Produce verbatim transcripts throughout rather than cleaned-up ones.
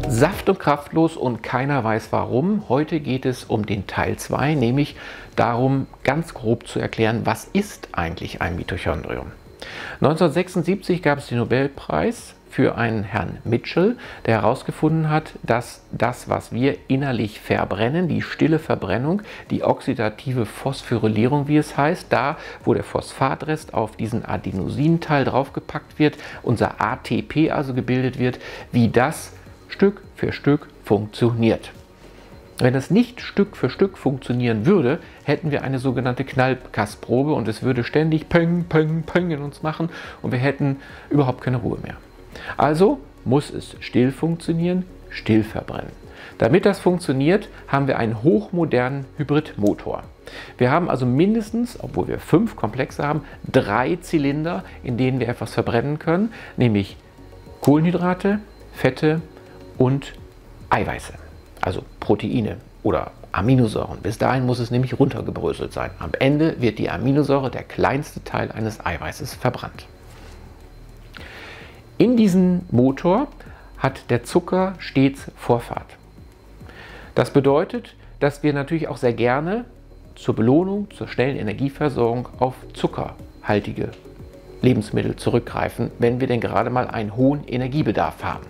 Saft und kraftlos und keiner weiß warum. Heute geht es um den Teil zwei, nämlich darum, ganz grob zu erklären, was ist eigentlich ein Mitochondrium. neunzehnhundertsechsundsiebzig gab es den Nobelpreis für einen Herrn Mitchell, der herausgefunden hat, dass das, was wir innerlich verbrennen, die stille Verbrennung, die oxidative Phosphorylierung, wie es heißt, da, wo der Phosphatrest auf diesen Adenosinteil draufgepackt wird, unser A T P also gebildet wird, wie das Stück für Stück funktioniert. Wenn es nicht Stück für Stück funktionieren würde, hätten wir eine sogenannte Knallkastprobe und es würde ständig Peng, Peng, Peng in uns machen und wir hätten überhaupt keine Ruhe mehr. Also muss es still funktionieren, still verbrennen. Damit das funktioniert, haben wir einen hochmodernen Hybridmotor. Wir haben also mindestens, obwohl wir fünf Komplexe haben, drei Zylinder, in denen wir etwas verbrennen können, nämlich Kohlenhydrate, Fette und Eiweiße, also Proteine oder Aminosäuren. Bis dahin muss es nämlich runtergebröselt sein. Am Ende wird die Aminosäure, der kleinste Teil eines Eiweißes, verbrannt. In diesem Motor hat der Zucker stets Vorfahrt. Das bedeutet, dass wir natürlich auch sehr gerne zur Belohnung, zur schnellen Energieversorgung auf zuckerhaltige Lebensmittel zurückgreifen, wenn wir denn gerade mal einen hohen Energiebedarf haben.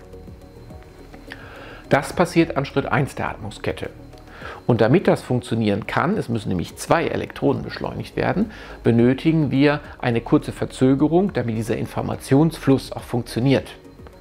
Das passiert an Schritt eins der Atmungskette. Und damit das funktionieren kann, es müssen nämlich zwei Elektronen beschleunigt werden, benötigen wir eine kurze Verzögerung, damit dieser Informationsfluss auch funktioniert.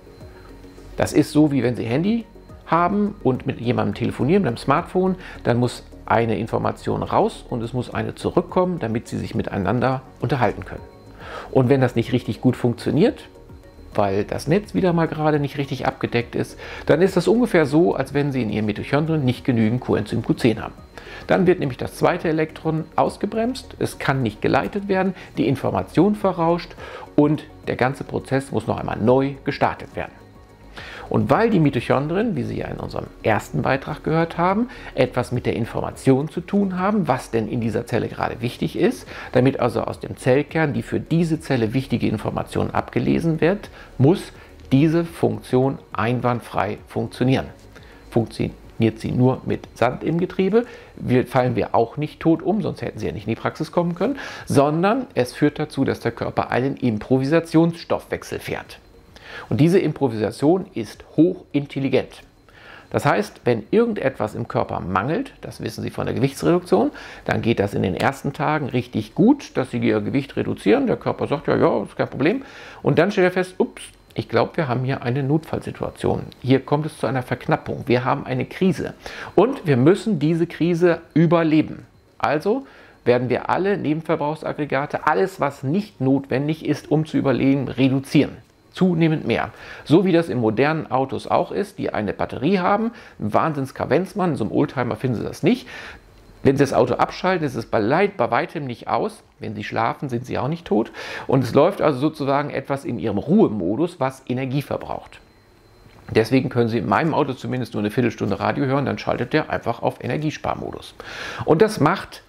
Das ist so, wie wenn Sie Handy haben und mit jemandem telefonieren, mit einem Smartphone, dann muss eine Information raus und es muss eine zurückkommen, damit Sie sich miteinander unterhalten können. Und wenn das nicht richtig gut funktioniert, weil das Netz wieder mal gerade nicht richtig abgedeckt ist, dann ist das ungefähr so, als wenn Sie in Ihren Mitochondrien nicht genügend Coenzym Q zehn haben. Dann wird nämlich das zweite Elektron ausgebremst, es kann nicht geleitet werden, die Information verrauscht und der ganze Prozess muss noch einmal neu gestartet werden. Und weil die Mitochondrien, wie Sie ja in unserem ersten Beitrag gehört haben, etwas mit der Information zu tun haben, was denn in dieser Zelle gerade wichtig ist, damit also aus dem Zellkern die für diese Zelle wichtige Information abgelesen wird, muss diese Funktion einwandfrei funktionieren. Funktioniert sie nur mit Sand im Getriebe, wir, fallen wir auch nicht tot um, sonst hätten Sie ja nicht in die Praxis kommen können, sondern es führt dazu, dass der Körper einen Improvisationsstoffwechsel fährt. Und diese Improvisation ist hochintelligent. Das heißt, wenn irgendetwas im Körper mangelt, das wissen Sie von der Gewichtsreduktion, dann geht das in den ersten Tagen richtig gut, dass Sie Ihr Gewicht reduzieren. Der Körper sagt, ja, ja, ist kein Problem. Und dann stellt er fest, ups, ich glaube, wir haben hier eine Notfallsituation. Hier kommt es zu einer Verknappung. Wir haben eine Krise. Und wir müssen diese Krise überleben. Also werden wir alle Nebenverbrauchsaggregate, alles, was nicht notwendig ist, um zu überleben, reduzieren. Zunehmend mehr. So wie das in modernen Autos auch ist, die eine Batterie haben, ein Wahnsinns-Kavenzmann, in so einem Oldtimer finden Sie das nicht. Wenn Sie das Auto abschalten, ist es bei, Leid, bei weitem nicht aus. Wenn Sie schlafen, sind Sie auch nicht tot. Und es läuft also sozusagen etwas in Ihrem Ruhemodus, was Energie verbraucht. Deswegen können Sie in meinem Auto zumindest nur eine Viertelstunde Radio hören, dann schaltet der einfach auf Energiesparmodus. Und das macht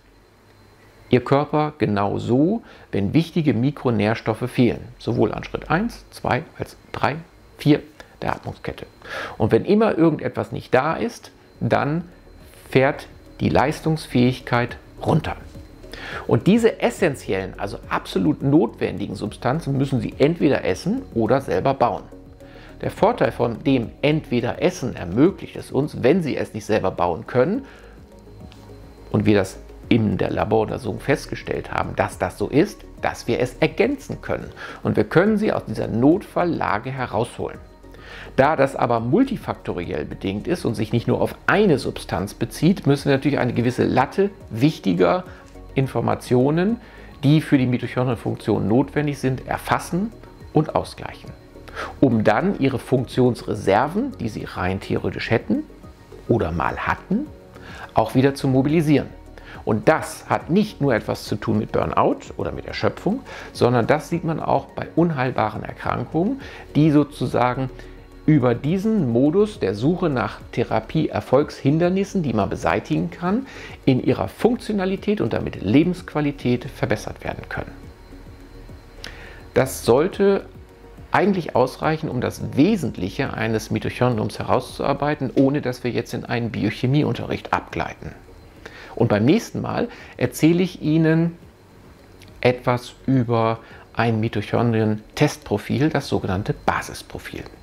Ihr Körper genau so, wenn wichtige Mikronährstoffe fehlen, sowohl an Schritt eins, zwei als drei, vier der Atmungskette. Und wenn immer irgendetwas nicht da ist, dann fährt die Leistungsfähigkeit runter. Und diese essentiellen, also absolut notwendigen Substanzen müssen Sie entweder essen oder selber bauen. Der Vorteil von dem entweder Essen ermöglicht es uns, wenn Sie es nicht selber bauen können und wir das in der Laboruntersuchung festgestellt haben, dass das so ist, dass wir es ergänzen können. Und wir können sie aus dieser Notfalllage herausholen. Da das aber multifaktoriell bedingt ist und sich nicht nur auf eine Substanz bezieht, müssen wir natürlich eine gewisse Latte wichtiger Informationen, die für die Mitochondrienfunktion notwendig sind, erfassen und ausgleichen. Um dann ihre Funktionsreserven, die sie rein theoretisch hätten oder mal hatten, auch wieder zu mobilisieren. Und das hat nicht nur etwas zu tun mit Burnout oder mit Erschöpfung, sondern das sieht man auch bei unheilbaren Erkrankungen, die sozusagen über diesen Modus der Suche nach Therapieerfolgshindernissen, die man beseitigen kann, in ihrer Funktionalität und damit Lebensqualität verbessert werden können. Das sollte eigentlich ausreichen, um das Wesentliche eines Mitochondriums herauszuarbeiten, ohne dass wir jetzt in einen Biochemieunterricht abgleiten. Und beim nächsten Mal erzähle ich Ihnen etwas über ein Mitochondrien-Testprofil, das sogenannte Basisprofil.